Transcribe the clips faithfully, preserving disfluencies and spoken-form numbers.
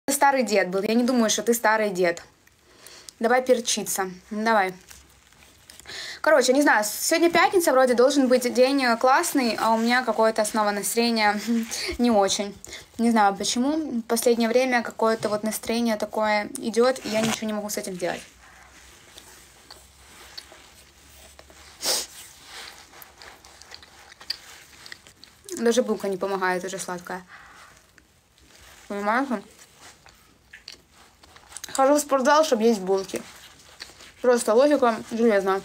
старый дед был. Я не думаю, что ты старый дед. Давай перчиться. Давай. Короче, не знаю, сегодня пятница, вроде должен быть день классный, а у меня какое-то снова настроение не очень. Не знаю почему. В последнее время какое-то вот настроение такое идет, и я ничего не могу с этим сделать. Даже булка не помогает, уже сладкая. Понимаете? Хожу в спортзал, чтобы есть булки. Просто логика железная.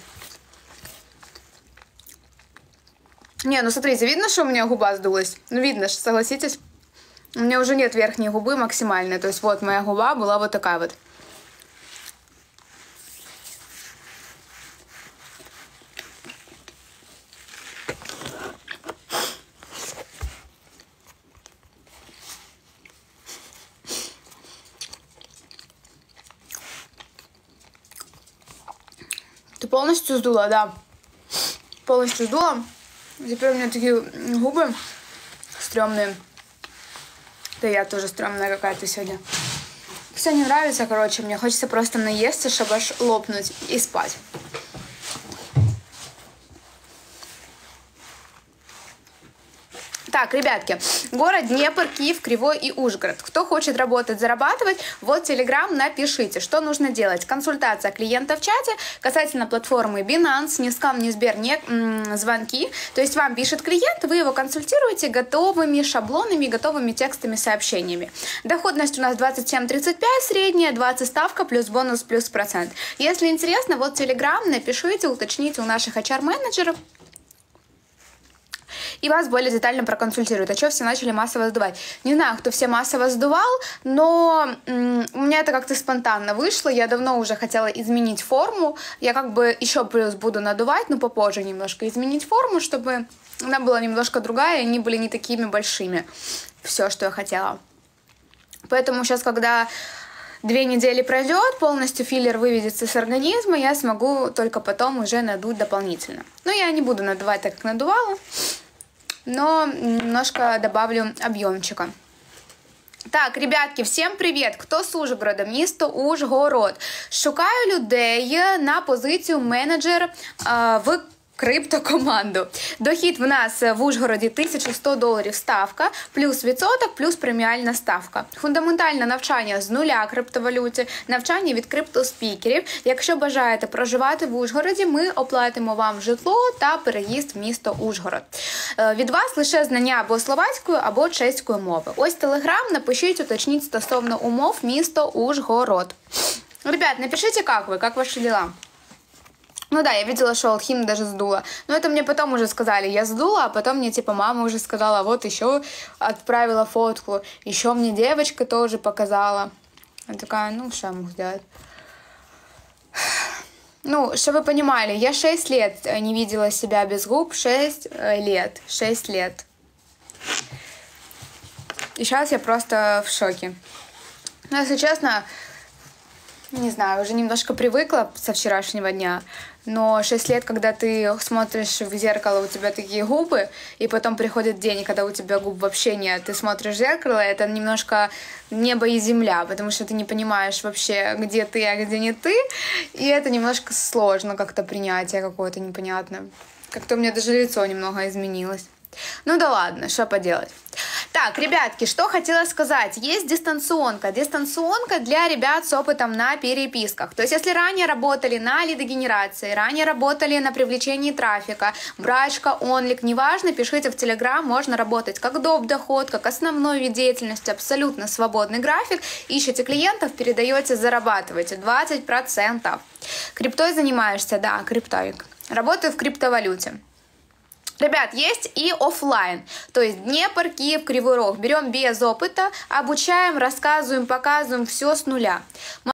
Не, ну смотрите, видно, что у меня губа сдулась? Ну, видно, согласитесь? У меня уже нет верхней губы максимальной. То есть вот моя губа была вот такая вот. Ты полностью сдула, да. Полностью сдула. Теперь у меня такие губы стрёмные. Да я тоже стрёмная какая-то сегодня. Все не нравится, короче. Мне хочется просто наесться, чтобы аж лопнуть и спать. Так, ребятки, город Днепр, Киев, Кривой и Ужгород. Кто хочет работать, зарабатывать, вот Telegram, напишите, что нужно делать. Консультация клиента в чате касательно платформы Binance, ни Скам, ни Сбер, не м, звонки. То есть вам пишет клиент, вы его консультируете готовыми шаблонами, готовыми текстами, сообщениями. Доходность у нас двадцать семь тридцать пять, средняя, двадцать ставка, плюс бонус, плюс процент. Если интересно, вот Telegram, напишите, уточните у наших эйч ар-менеджеров. И вас более детально проконсультируют. А что все начали массово сдувать? Не знаю, кто все массово сдувал, но м- у меня это как-то спонтанно вышло. Я давно уже хотела изменить форму. Я как бы еще плюс буду надувать, но попозже немножко изменить форму, чтобы она была немножко другая, и они были не такими большими. Все, что я хотела. Поэтому сейчас, когда две недели пройдет, полностью филлер выведется с организма, я смогу только потом уже надуть дополнительно. Но я не буду надувать так, как надувала, но немножко добавлю объемчика. Так, ребятки, всім привіт! Хто з Ужгорода? Місто Ужгород. Шукаю людей на позицію менеджер а, в криптокоманду. Дохід в нас в Ужгороді тисяча сто доларів ставка, плюс відсоток, плюс преміальна ставка. Фундаментальне навчання з нуля криптовалюті, навчання від криптоспікерів. Якщо бажаєте проживати в Ужгороді, ми оплатимо вам житло та переїзд в місто Ужгород. Від вас лише знання або словацької, або чеської мови. Ось Телеграм, напишіть, уточніть стосовно умов місто Ужгород. Ребят, напишите, как вы, как ваши дела? Ну да, я видела, что Алхим даже сдула. Но это мне потом уже сказали, я сдула, а потом мне типа мама уже сказала, вот еще отправила фотку, еще мне девочка тоже показала. Я такая, ну что я могу сделать? Ну, чтобы вы понимали, я шесть лет не видела себя без губ, шесть лет, шесть лет. И сейчас я просто в шоке. Но, если честно, не знаю, уже немножко привыкла со вчерашнего дня, но шесть лет, когда ты смотришь в зеркало, у тебя такие губы, и потом приходит день, когда у тебя губ вообще нет, ты смотришь в зеркало, это немножко небо и земля, потому что ты не понимаешь вообще, где ты, а где не ты, и это немножко сложно, как-то принятие какое-то непонятное. Как-то у меня даже лицо немного изменилось. Ну да ладно, что поделать. Так, ребятки, что хотела сказать. Есть дистанционка. Дистанционка для ребят с опытом на переписках. То есть, если ранее работали на лидогенерации, ранее работали на привлечении трафика, брачка, онлик, неважно, пишите в Telegram, можно работать как доп. Доход, как основной вид деятельности, абсолютно свободный график. Ищете клиентов, передаете, зарабатываете двадцать процентов. Криптой занимаешься? Да, криптовик. Работаю в криптовалюте. Ребят, есть и офлайн, то есть Днепр, Киев, Кривой Рог. Берем без опыта, обучаем, рассказываем, показываем все с нуля.